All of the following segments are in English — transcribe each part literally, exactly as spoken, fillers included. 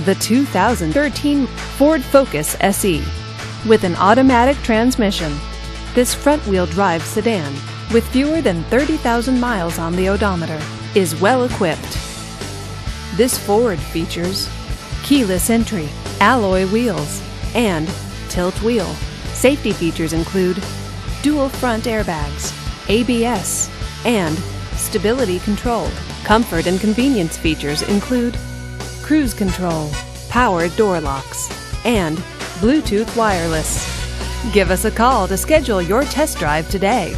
the two thousand thirteen Ford Focus S E. With an automatic transmission, this front-wheel drive sedan, with fewer than thirty thousand miles on the odometer, is well equipped. This Ford features keyless entry, alloy wheels, and tilt wheel. Safety features include dual front airbags, A B S, and stability control. Comfort and convenience features include cruise control, power door locks, and Bluetooth wireless. Give us a call to schedule your test drive today.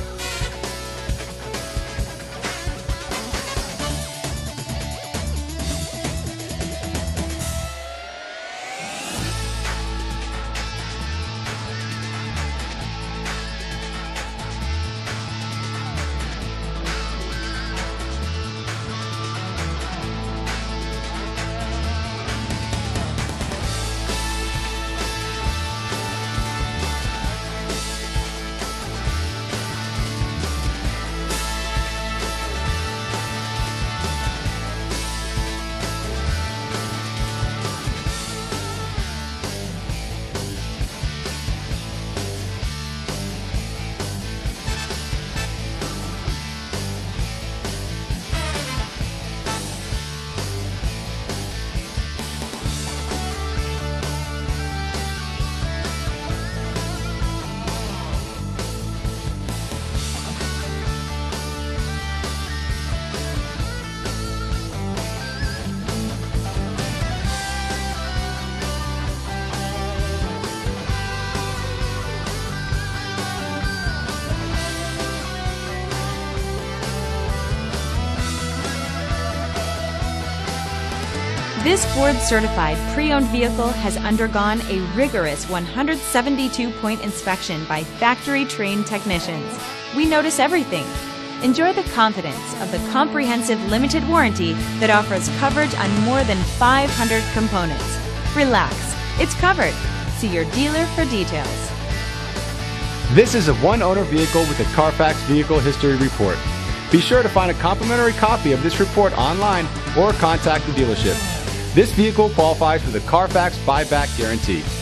This Ford-certified pre-owned vehicle has undergone a rigorous one hundred seventy-two point inspection by factory-trained technicians. We notice everything. Enjoy the confidence of the comprehensive limited warranty that offers coverage on more than five hundred components. Relax, it's covered. See your dealer for details. This is a one-owner vehicle with a Carfax Vehicle History Report. Be sure to find a complimentary copy of this report online or contact the dealership. This vehicle qualifies for the Carfax Buyback Guarantee.